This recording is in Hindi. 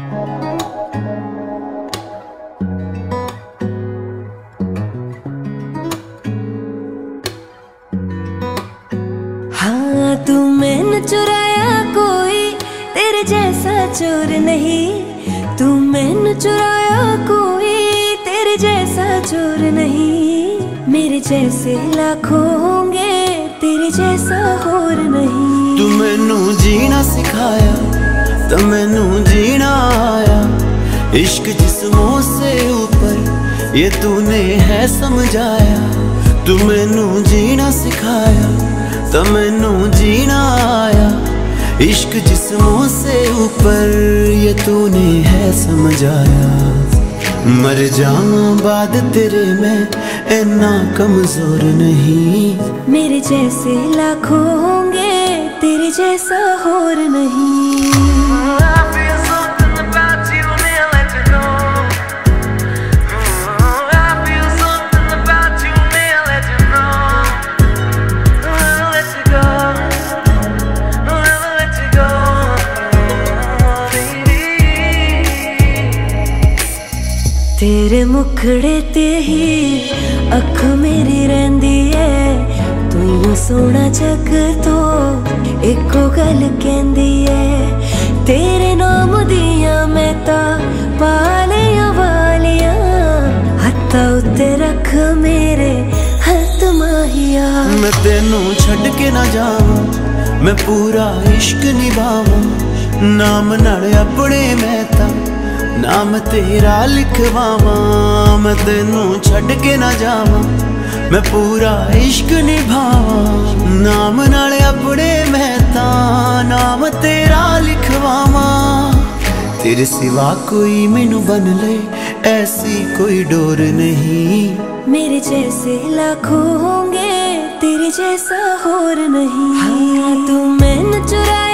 हाँ तू मैंने चुराया, कोई तेरे जैसा चोर नहीं। तू मैंने चुराया, कोई तेरे जैसा चोर नहीं। मेरे जैसे लाखों होंगे, तेरे जैसा और नहीं। तू मैनू जीना सिखाया तो मैनू जीना आया। इश्क जिस्मों से ऊपर ये तूने है समझाया। तू मैनू जीना सिखाया तो मैनू जीना आया। इश्क जिस्मों से ऊपर ये तूने है समझाया। मर जाऊं बाद तेरे में इतना कमजोर नहीं। मेरे जैसे लाखों होंगे, तेरे जैसा और नहीं। तेरे मुखड़े ते ही अख मेरी रहिंदी है। तू यूं सोना जग तो एको गल कहंदी है। तेरे नाम दिया मैं ता पालियां वालियां, हत्था उत्ते रख मेरे हथ माहिया। मैं तेनू छड़ के ना जावां, मैं पूरा इश्क निभावां। नाम नाल अपने मैं ता नाम तेरा लिखवावां। मैं तेनू छड़ के ना जावां, मैं पूरा इश्क निभावां। नाम नाल अपने मैं तां नाम तेरा लिखवावां। तेरे सिवा कोई मैनू बन ले, ऐसी कोई डोर नहीं। मेरे जैसे लाखों होंगे, तेरे जैसा और नहीं। हाँ तू मैंने चुराया,